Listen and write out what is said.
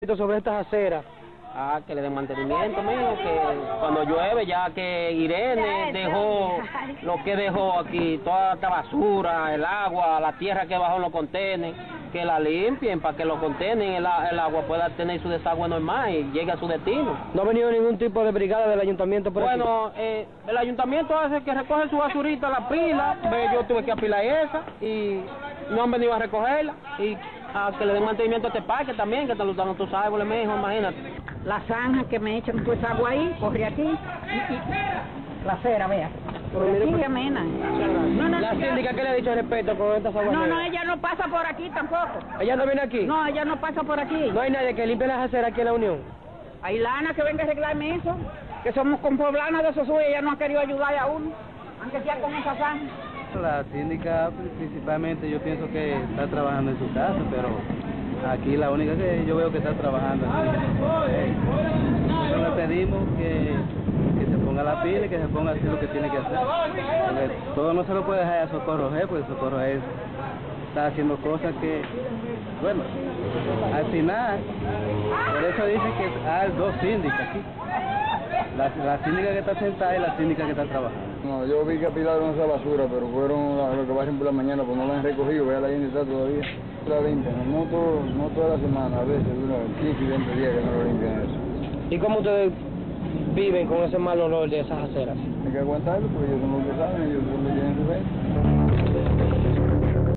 Sobre estas aceras. Que le den mantenimiento, mijo, que cuando llueve, ya que Irene dejó lo que dejó aquí, toda esta basura, el agua, la tierra que bajó en los contenedores, que la limpien para que los contenedores, el agua pueda tener su desagüe normal y llegue a su destino. ¿No ha venido ningún tipo de brigada del ayuntamiento por aquí? Bueno, el ayuntamiento hace que recoge su basurita, la pila, yo tuve que apilar esa y no han venido a recogerla y a que le den mantenimiento a este parque también, que te lo dan tus árboles, mijo, imagínate. La zanja que me echan toda esa agua ahí, corre aquí, la acera, vea. Por aquí, amena. ¿La síndica qué le ha dicho al respecto con estas aguas? No, ella no pasa por aquí tampoco. ¿Ella no viene aquí? No, ella no pasa por aquí. ¿No hay nadie que limpie las aceras aquí en la Unión? Hay lana que venga a arreglarme eso, que somos compoblanas de esos suyos, ella no ha querido ayudar a uno, aunque sea con esa zanja. La síndica principalmente yo pienso que está trabajando en su casa, pero aquí la única que yo veo que está trabajando. Nosotros le pedimos que se ponga la pila y que se ponga a hacer lo que tiene que hacer. Porque todo no se lo puede dejar a Socorro G, porque Socorro G está haciendo cosas que, bueno, al final, por eso dicen que hay dos síndicas aquí. La síndica que está sentada y la síndica que está trabajando. No, yo vi que apilaron esa basura, pero fueron los que pasan por la mañana, pues no la han recogido, vea la gente está todavía. La limpian, no toda la semana, a veces, unos 15 y 20 días que no lo limpian eso. ¿Y cómo ustedes viven con ese mal olor de esas aceras? Hay que aguantarlo, porque ellos son los que saben, ellos son los que tienen su fe.